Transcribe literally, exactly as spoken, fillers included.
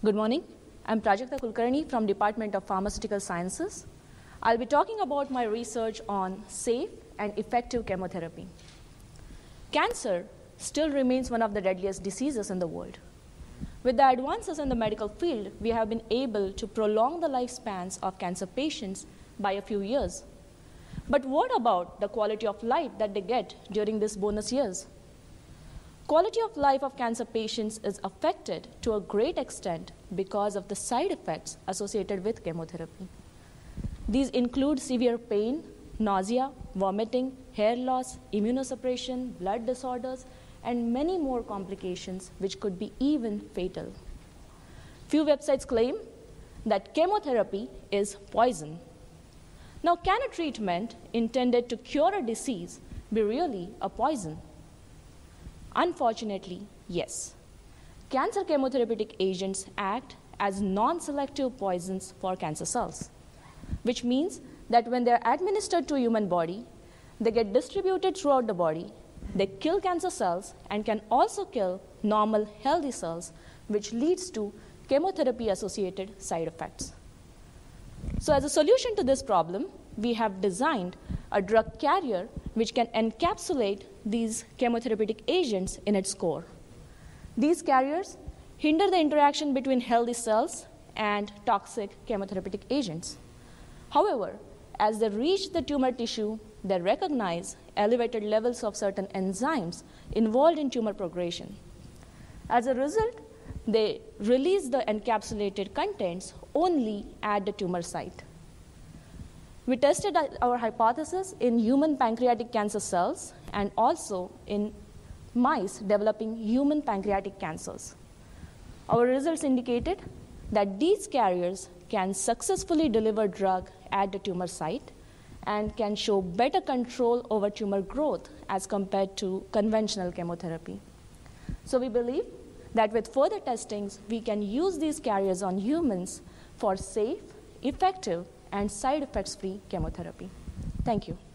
Good morning. I'm Prajakta Kulkarni from Department of Pharmaceutical Sciences. I'll be talking about my research on safe and effective chemotherapy. Cancer still remains one of the deadliest diseases in the world. With the advances in the medical field, we have been able to prolong the lifespans of cancer patients by a few years. But what about the quality of life that they get during these bonus years? Quality of life of cancer patients is affected to a great extent because of the side effects associated with chemotherapy. These include severe pain, nausea, vomiting, hair loss, immunosuppression, blood disorders, and many more complications which could be even fatal. Few websites claim that chemotherapy is poison. Now, can a treatment intended to cure a disease be really a poison? Unfortunately, yes. Cancer chemotherapeutic agents act as non-selective poisons for cancer cells, which means that when they're administered to a human body, they get distributed throughout the body, they kill cancer cells and can also kill normal healthy cells, which leads to chemotherapy-associated side effects. So as a solution to this problem, we have designed a drug carrier which can encapsulate these chemotherapeutic agents in its core. These carriers hinder the interaction between healthy cells and toxic chemotherapeutic agents. However, as they reach the tumor tissue, they recognize elevated levels of certain enzymes involved in tumor progression. As a result, they release the encapsulated contents only at the tumor site. We tested our hypothesis in human pancreatic cancer cells and also in mice developing human pancreatic cancers. Our results indicated that these carriers can successfully deliver drug at the tumor site and can show better control over tumor growth as compared to conventional chemotherapy. So we believe that with further testings, we can use these carriers on humans for safe, effective, and side effects-free chemotherapy. Thank you.